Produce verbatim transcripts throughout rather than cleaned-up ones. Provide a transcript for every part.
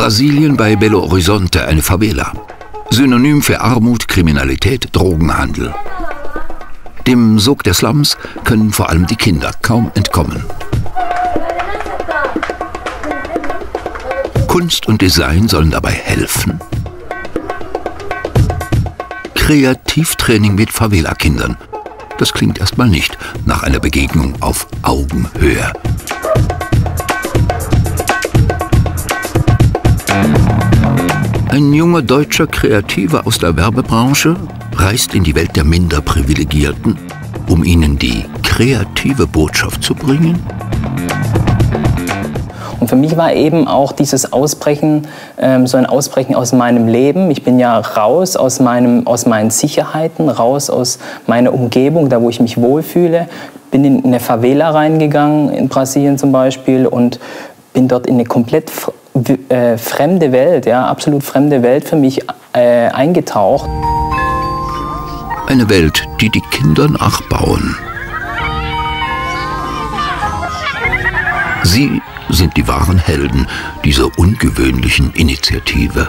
Brasilien bei Belo Horizonte, eine Favela. Synonym für Armut, Kriminalität, Drogenhandel. Dem Sog der Slums können vor allem die Kinder kaum entkommen. Kunst und Design sollen dabei helfen. Kreativtraining mit Favela-Kindern. Das klingt erstmal nicht nach einer Begegnung auf Augenhöhe. Ein junger deutscher Kreativer aus der Werbebranche reist in die Welt der Minderprivilegierten, um ihnen die kreative Botschaft zu bringen. Und für mich war eben auch dieses Ausbrechen, ähm, so ein Ausbrechen aus meinem Leben. Ich bin ja raus aus, meinem, aus meinen Sicherheiten, raus aus meiner Umgebung, da wo ich mich wohlfühle. Bin in eine Favela reingegangen, in Brasilien zum Beispiel, und bin dort in eine komplett äh, fremde Welt, ja, absolut fremde Welt für mich äh, eingetaucht. Eine Welt, die die Kinder nachbauen. Sie sind die wahren Helden dieser ungewöhnlichen Initiative.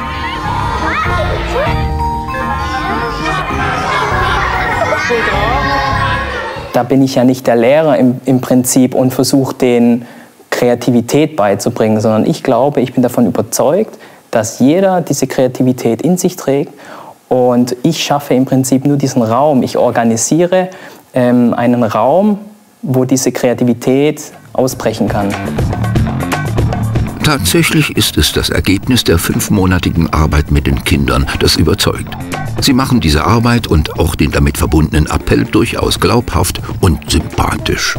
Da bin ich ja nicht der Lehrer im, im Prinzip und versuche denen Kreativität beizubringen, sondern ich glaube, ich bin davon überzeugt, dass jeder diese Kreativität in sich trägt, und ich schaffe im Prinzip nur diesen Raum. Ich organisiere ähm, einen Raum, wo diese Kreativität ausbrechen kann. Tatsächlich ist es das Ergebnis der fünfmonatigen Arbeit mit den Kindern, das überzeugt. Sie machen diese Arbeit und auch den damit verbundenen Appell durchaus glaubhaft und sympathisch.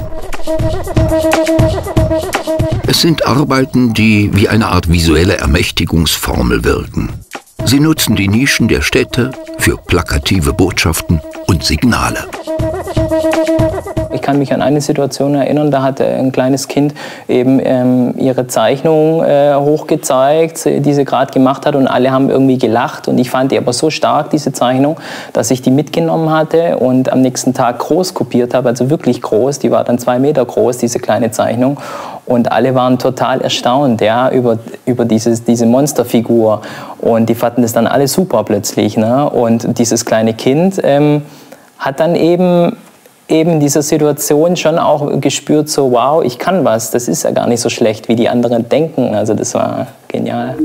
Es sind Arbeiten, die wie eine Art visuelle Ermächtigungsformel wirken. Sie nutzen die Nischen der Städte für plakative Botschaften und Signale. Ich kann mich an eine Situation erinnern, da hat ein kleines Kind eben ähm, ihre Zeichnung äh, hochgezeigt, die sie gerade gemacht hat, und alle haben irgendwie gelacht, und ich fand die aber so stark, diese Zeichnung, dass ich die mitgenommen hatte und am nächsten Tag groß kopiert habe, also wirklich groß, die war dann zwei Meter groß, diese kleine Zeichnung, und alle waren total erstaunt, ja, über, über dieses, diese Monsterfigur, und die fanden das dann alle super plötzlich, ne? Und dieses kleine Kind ähm, hat dann eben eben in dieser Situation schon auch gespürt, so wow, ich kann was, das ist ja gar nicht so schlecht, wie die anderen denken. Also das war genial.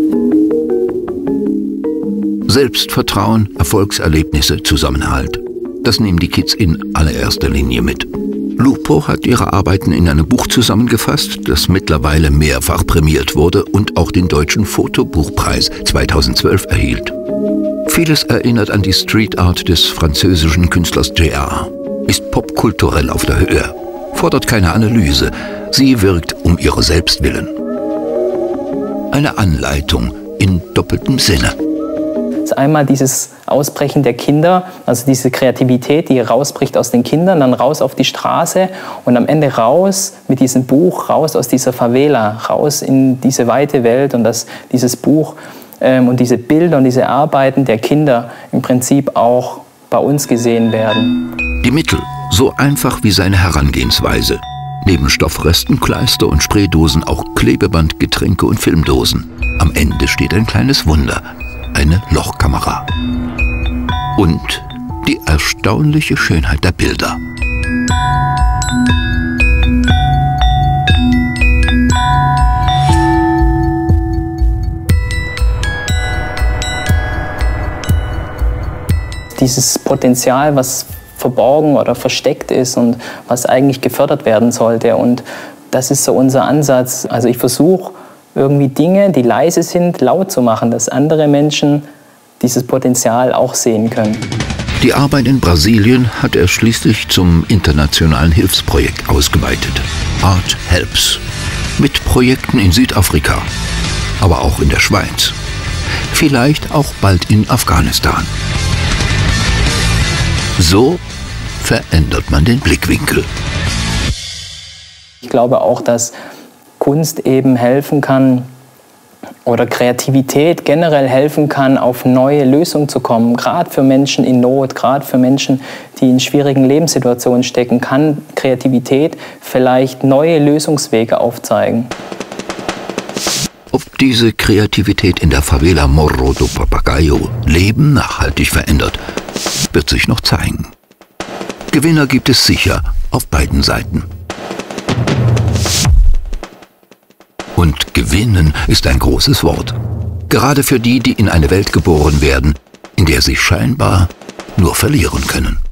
Selbstvertrauen, Erfolgserlebnisse, Zusammenhalt. Das nehmen die Kids in allererster Linie mit. Lupo hat ihre Arbeiten in einem Buch zusammengefasst, das mittlerweile mehrfach prämiert wurde und auch den Deutschen Fotobuchpreis zweitausendzwölf erhielt. Vieles erinnert an die Street Art des französischen Künstlers J R, ist popkulturell auf der Höhe, fordert keine Analyse, sie wirkt um ihre selbst willen. Eine Anleitung in doppeltem Sinne. Einmal dieses Ausbrechen der Kinder, also diese Kreativität, die rausbricht aus den Kindern, dann raus auf die Straße und am Ende raus mit diesem Buch, raus aus dieser Favela, raus in diese weite Welt, und dass dieses Buch ähm, und diese Bilder und diese Arbeiten der Kinder im Prinzip auch bei uns gesehen werden. Die Mittel, so einfach wie seine Herangehensweise. Neben Stoffresten, Kleister und Spraydosen auch Klebeband, Getränke und Filmdosen. Am Ende steht ein kleines Wunder, eine Lochkamera. Und die erstaunliche Schönheit der Bilder. Dieses Potenzial, was verborgen oder versteckt ist und was eigentlich gefördert werden sollte. Und das ist so unser Ansatz. Also ich versuche irgendwie Dinge, die leise sind, laut zu machen, dass andere Menschen dieses Potenzial auch sehen können. Die Arbeit in Brasilien hat er schließlich zum internationalen Hilfsprojekt ausgeweitet. Art Helps. Mit Projekten in Südafrika, aber auch in der Schweiz. Vielleicht auch bald in Afghanistan. So verändert man den Blickwinkel. Ich glaube auch, dass Kunst eben helfen kann oder Kreativität generell helfen kann, auf neue Lösungen zu kommen. Gerade für Menschen in Not, gerade für Menschen, die in schwierigen Lebenssituationen stecken, kann Kreativität vielleicht neue Lösungswege aufzeigen. Ob Ob diese Kreativität in der Favela Morro do Papagayo Leben nachhaltig verändert, wird sich noch zeigen. Gewinner gibt es sicher auf beiden Seiten. Und gewinnen ist ein großes Wort. Gerade für die, die in eine Welt geboren werden, in der sie scheinbar nur verlieren können.